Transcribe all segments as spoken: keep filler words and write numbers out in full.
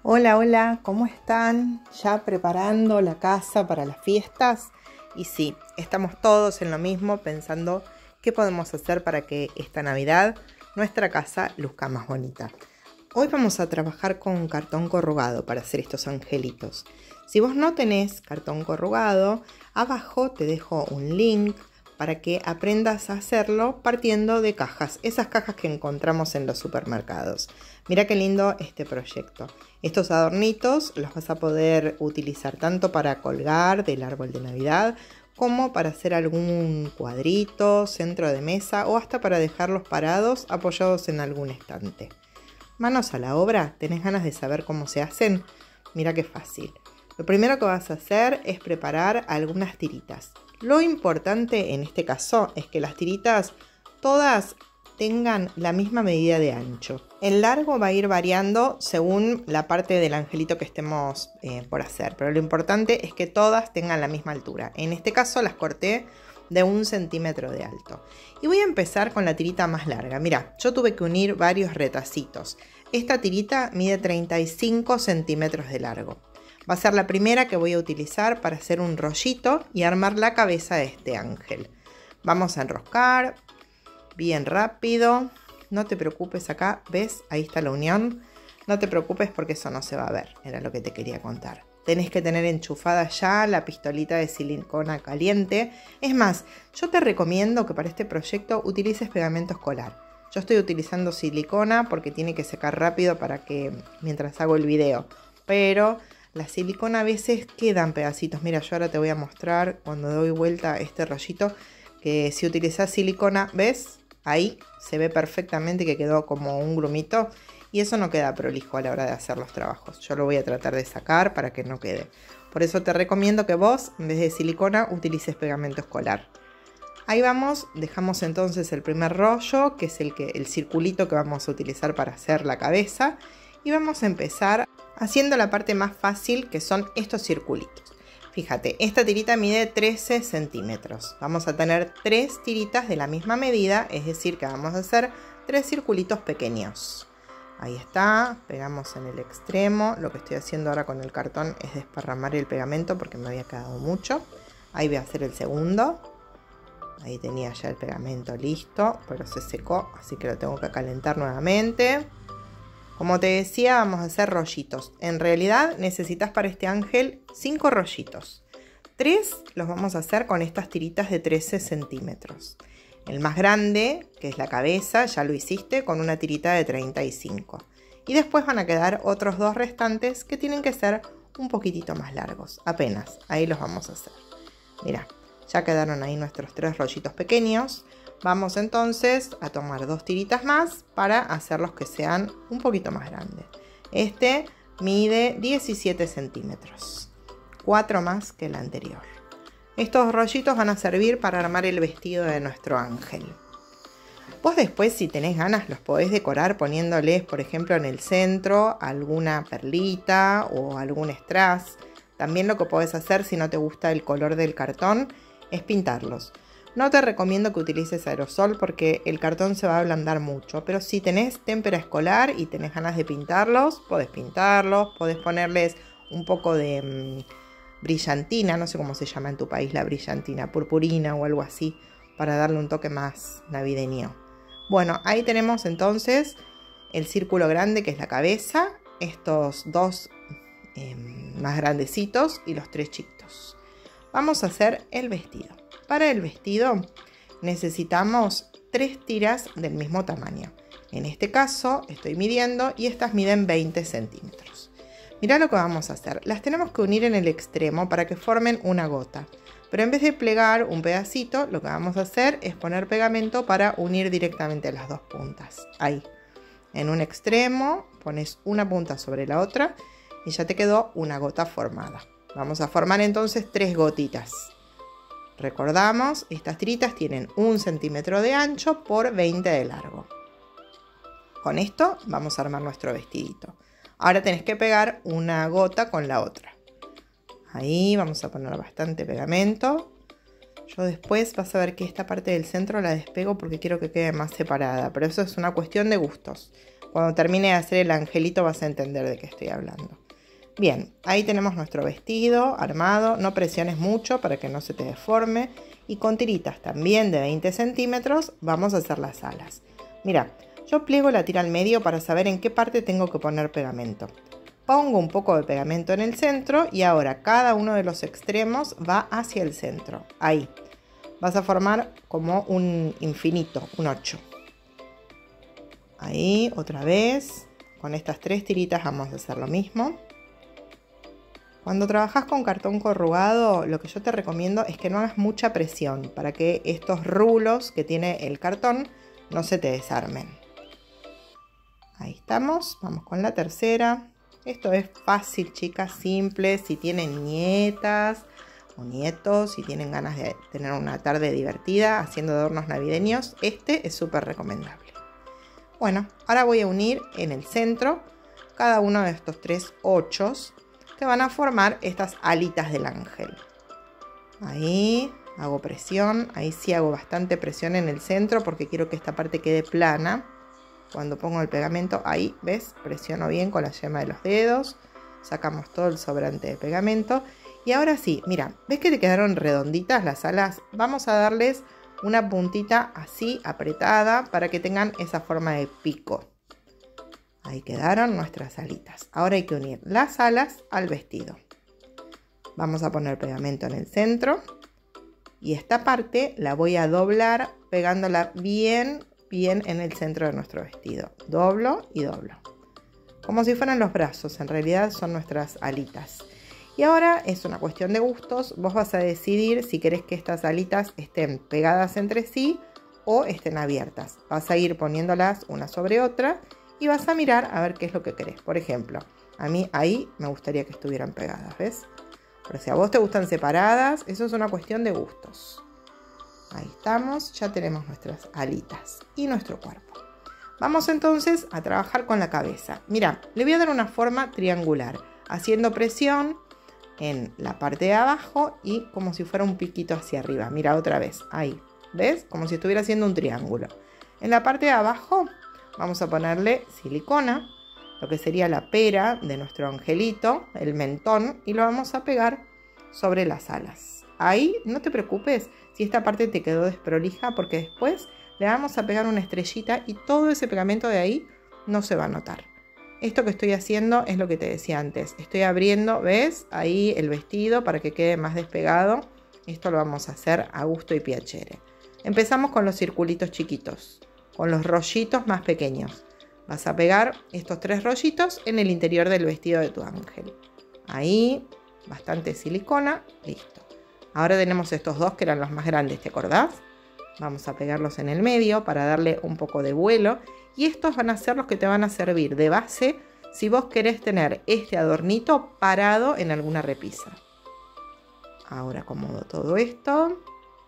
Hola, hola, ¿cómo están? ¿Ya preparando la casa para las fiestas? Y sí, estamos todos en lo mismo pensando qué podemos hacer para que esta Navidad nuestra casa luzca más bonita. Hoy vamos a trabajar con cartón corrugado para hacer estos angelitos. Si vos no tenés cartón corrugado, abajo te dejo un link para que aprendas a hacerlo partiendo de cajas, esas cajas que encontramos en los supermercados. Mira qué lindo este proyecto. Estos adornitos los vas a poder utilizar tanto para colgar del árbol de Navidad como para hacer algún cuadrito, centro de mesa o hasta para dejarlos parados apoyados en algún estante. Manos a la obra, ¿tenés ganas de saber cómo se hacen? Mira qué fácil. Lo primero que vas a hacer es preparar algunas tiritas. Lo importante en este caso es que las tiritas todas tengan la misma medida de ancho. El largo va a ir variando según la parte del angelito que estemos eh, por hacer, pero lo importante es que todas tengan la misma altura. En este caso las corté de un centímetro de alto. Y voy a empezar con la tirita más larga. Mira, yo tuve que unir varios retacitos. Esta tirita mide treinta y cinco centímetros de largo. Va a ser la primera que voy a utilizar para hacer un rollito y armar la cabeza de este ángel. Vamos a enroscar bien rápido. No te preocupes acá, ¿ves? Ahí está la unión. No te preocupes porque eso no se va a ver. Era lo que te quería contar. Tenés que tener enchufada ya la pistolita de silicona caliente. Es más, yo te recomiendo que para este proyecto utilices pegamento escolar. Yo estoy utilizando silicona porque tiene que secar rápido para que mientras hago el video. Pero la silicona a veces quedan pedacitos. Mira, yo ahora te voy a mostrar cuando doy vuelta este rollito que si utilizas silicona, ¿ves? Ahí se ve perfectamente que quedó como un grumito y eso no queda prolijo a la hora de hacer los trabajos. Yo lo voy a tratar de sacar para que no quede. Por eso te recomiendo que vos, en vez de silicona, utilices pegamento escolar. Ahí vamos, dejamos entonces el primer rollo, que es el, que, el circulito que vamos a utilizar para hacer la cabeza. Y vamos a empezar haciendo la parte más fácil, que son estos circulitos. Fíjate, esta tirita mide trece centímetros. Vamos a tener tres tiritas de la misma medida, es decir que vamos a hacer tres circulitos pequeños. Ahí está, pegamos en el extremo. Lo que estoy haciendo ahora con el cartón es desparramar el pegamento porque me había quedado mucho. Ahí voy a hacer el segundo. Ahí tenía ya el pegamento listo, pero se secó, así que lo tengo que calentar nuevamente. Como te decía, vamos a hacer rollitos. En realidad necesitas para este ángel cinco rollitos. tres los vamos a hacer con estas tiritas de trece centímetros. El más grande, que es la cabeza, ya lo hiciste con una tirita de treinta y cinco. Y después van a quedar otros dos restantes que tienen que ser un poquitito más largos. Apenas, ahí los vamos a hacer. Mira, ya quedaron ahí nuestros tres rollitos pequeños. Vamos entonces a tomar dos tiritas más para hacerlos que sean un poquito más grandes. Este mide diecisiete centímetros, cuatro más que el anterior. Estos rollitos van a servir para armar el vestido de nuestro ángel. Vos después, si tenés ganas, los podés decorar poniéndoles, por ejemplo, en el centro alguna perlita o algún strass. También lo que podés hacer, si no te gusta el color del cartón, es pintarlos. No te recomiendo que utilices aerosol porque el cartón se va a ablandar mucho, pero si tenés témpera escolar y tenés ganas de pintarlos, podés pintarlos, podés ponerles un poco de mmm, brillantina, no sé cómo se llama en tu país la brillantina, purpurina o algo así, para darle un toque más navideño. Bueno, ahí tenemos entonces el círculo grande que es la cabeza, estos dos eh, más grandecitos y los tres chiquitos. Vamos a hacer el vestido. Para el vestido necesitamos tres tiras del mismo tamaño. En este caso estoy midiendo y estas miden veinte centímetros. Mirá lo que vamos a hacer. Las tenemos que unir en el extremo para que formen una gota. Pero en vez de plegar un pedacito, lo que vamos a hacer es poner pegamento para unir directamente las dos puntas. Ahí. En un extremo pones una punta sobre la otra y ya te quedó una gota formada. Vamos a formar entonces tres gotitas. Recordamos, estas tiritas tienen un centímetro de ancho por veinte de largo. Con esto vamos a armar nuestro vestidito. Ahora tenés que pegar una gota con la otra. Ahí vamos a poner bastante pegamento. Yo después vas a ver que esta parte del centro la despego porque quiero que quede más separada, pero eso es una cuestión de gustos. Cuando termine de hacer el angelito vas a entender de qué estoy hablando. Bien, ahí tenemos nuestro vestido armado. No presiones mucho para que no se te deforme. Y con tiritas también de veinte centímetros vamos a hacer las alas. Mira, yo pliego la tira al medio para saber en qué parte tengo que poner pegamento. Pongo un poco de pegamento en el centro y ahora cada uno de los extremos va hacia el centro. Ahí. Vas a formar como un infinito, un ocho. Ahí, otra vez. Con estas tres tiritas vamos a hacer lo mismo. Cuando trabajas con cartón corrugado, lo que yo te recomiendo es que no hagas mucha presión para que estos rulos que tiene el cartón no se te desarmen. Ahí estamos, vamos con la tercera. Esto es fácil, chicas, simple. Si tienen nietas o nietos, si tienen ganas de tener una tarde divertida haciendo adornos navideños, este es súper recomendable. Bueno, ahora voy a unir en el centro cada uno de estos tres ochos que van a formar estas alitas del ángel. Ahí hago presión, ahí sí hago bastante presión en el centro porque quiero que esta parte quede plana. Cuando pongo el pegamento, ahí, ¿ves? Presiono bien con la yema de los dedos. Sacamos todo el sobrante de pegamento. Y ahora sí, mira, ¿ves que te quedaron redonditas las alas? Vamos a darles una puntita así apretada para que tengan esa forma de pico. Ahí quedaron nuestras alitas. Ahora hay que unir las alas al vestido. Vamos a poner pegamento en el centro. Y esta parte la voy a doblar pegándola bien bien en el centro de nuestro vestido. Doblo y doblo. Como si fueran los brazos, en realidad son nuestras alitas. Y ahora es una cuestión de gustos. Vos vas a decidir si querés que estas alitas estén pegadas entre sí o estén abiertas. Vas a ir poniéndolas una sobre otra y vas a mirar a ver qué es lo que querés. Por ejemplo, a mí ahí me gustaría que estuvieran pegadas, ¿ves? Pero si a vos te gustan separadas, eso es una cuestión de gustos. Ahí estamos, ya tenemos nuestras alitas y nuestro cuerpo. Vamos entonces a trabajar con la cabeza. Mira, le voy a dar una forma triangular, haciendo presión en la parte de abajo y como si fuera un piquito hacia arriba. Mira otra vez, ahí, ¿ves? Como si estuviera haciendo un triángulo. En la parte de abajo vamos a ponerle silicona, lo que sería la pera de nuestro angelito, el mentón, y lo vamos a pegar sobre las alas. Ahí no te preocupes si esta parte te quedó desprolija porque después le vamos a pegar una estrellita y todo ese pegamento de ahí no se va a notar. Esto que estoy haciendo es lo que te decía antes. Estoy abriendo, ¿ves? Ahí el vestido para que quede más despegado. Esto lo vamos a hacer a gusto y piacere. Empezamos con los circulitos chiquitos, con los rollitos más pequeños. Vas a pegar estos tres rollitos en el interior del vestido de tu ángel. Ahí, bastante silicona, listo. Ahora tenemos estos dos que eran los más grandes, ¿te acordás? Vamos a pegarlos en el medio para darle un poco de vuelo. Y estos van a ser los que te van a servir de base si vos querés tener este adornito parado en alguna repisa. Ahora acomodo todo esto.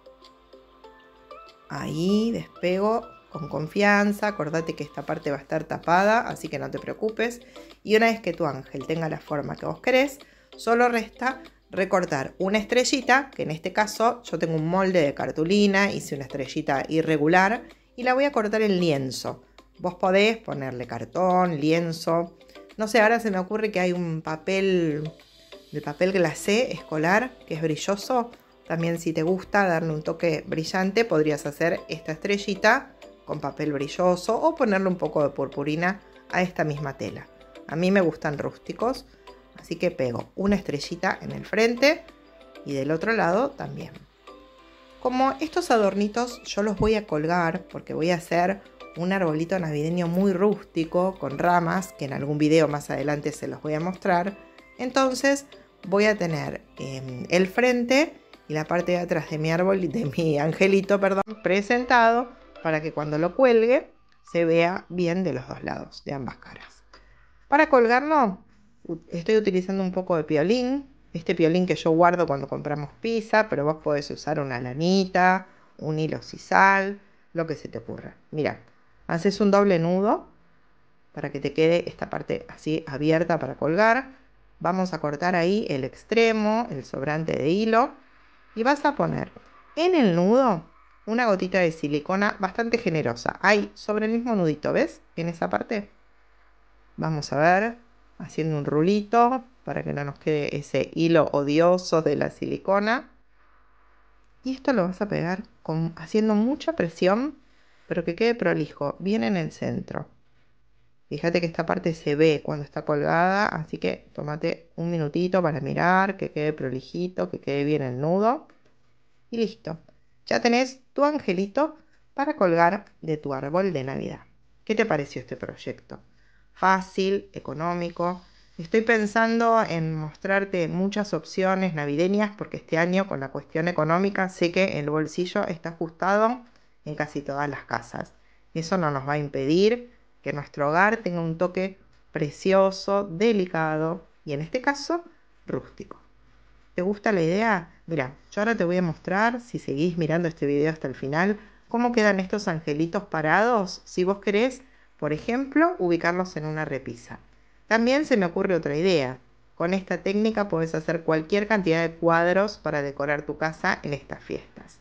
Ahí despego con confianza. Acordate que esta parte va a estar tapada, así que no te preocupes. Y una vez que tu ángel tenga la forma que vos querés, solo resta recortar una estrellita, que en este caso yo tengo un molde de cartulina, hice una estrellita irregular y la voy a cortar en lienzo. Vos podés ponerle cartón, lienzo, no sé, ahora se me ocurre que hay un papel, el papel glacé escolar, que es brilloso. También si te gusta darle un toque brillante, podrías hacer esta estrellita con papel brilloso o ponerle un poco de purpurina a esta misma tela. A mí me gustan rústicos. Así que pego una estrellita en el frente y del otro lado también. Como estos adornitos yo los voy a colgar porque voy a hacer un arbolito navideño muy rústico con ramas que en algún video más adelante se los voy a mostrar. Entonces voy a tener eh, el frente y la parte de atrás de mi árbol, de mi angelito, perdón, presentado para que cuando lo cuelgue se vea bien de los dos lados, de ambas caras. Para colgarlo estoy utilizando un poco de piolín, este piolín que yo guardo cuando compramos pizza, pero vos podés usar una lanita, un hilo sisal, lo que se te ocurra. Mira, haces un doble nudo para que te quede esta parte así abierta para colgar. Vamos a cortar ahí el extremo, el sobrante de hilo y vas a poner en el nudo una gotita de silicona bastante generosa. Ahí, sobre el mismo nudito, ¿ves? En esa parte. Vamos a ver, haciendo un rulito para que no nos quede ese hilo odioso de la silicona. Y esto lo vas a pegar con, haciendo mucha presión, pero que quede prolijo, bien en el centro. Fíjate que esta parte se ve cuando está colgada, así que tómate un minutito para mirar, que quede prolijito, que quede bien el nudo. Y listo. Ya tenés tu angelito para colgar de tu árbol de Navidad. ¿Qué te pareció este proyecto? Fácil, económico. Estoy pensando en mostrarte muchas opciones navideñas porque este año con la cuestión económica sé que el bolsillo está ajustado en casi todas las casas. Eso no nos va a impedir que nuestro hogar tenga un toque precioso, delicado y en este caso rústico. ¿Te gusta la idea? Mira, yo ahora te voy a mostrar, si seguís mirando este video hasta el final, cómo quedan estos angelitos parados, si vos querés, por ejemplo, ubicarlos en una repisa. También se me ocurre otra idea. Con esta técnica podés hacer cualquier cantidad de cuadros para decorar tu casa en estas fiestas.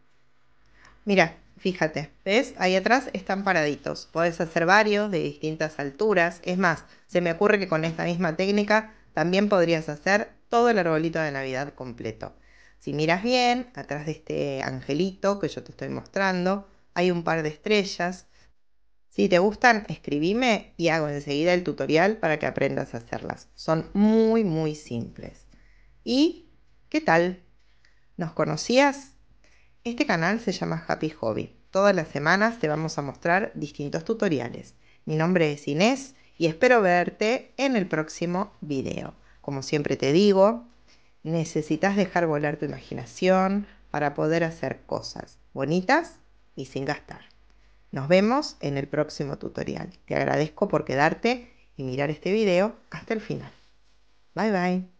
Mira, fíjate, ¿ves? Ahí atrás están paraditos. Podés hacer varios de distintas alturas. Es más, se me ocurre que con esta misma técnica también podrías hacer todo el arbolito de Navidad completo. Si miras bien, atrás de este angelito que yo te estoy mostrando, hay un par de estrellas. Si te gustan, escribime y hago enseguida el tutorial para que aprendas a hacerlas. Son muy, muy simples. ¿Y qué tal? ¿Nos conocías? Este canal se llama Happy Hobby. Todas las semanas te vamos a mostrar distintos tutoriales. Mi nombre es Inés y espero verte en el próximo video. Como siempre te digo, necesitas dejar volar tu imaginación para poder hacer cosas bonitas y sin gastar. Nos vemos en el próximo tutorial. Te agradezco por quedarte y mirar este video hasta el final. Bye bye.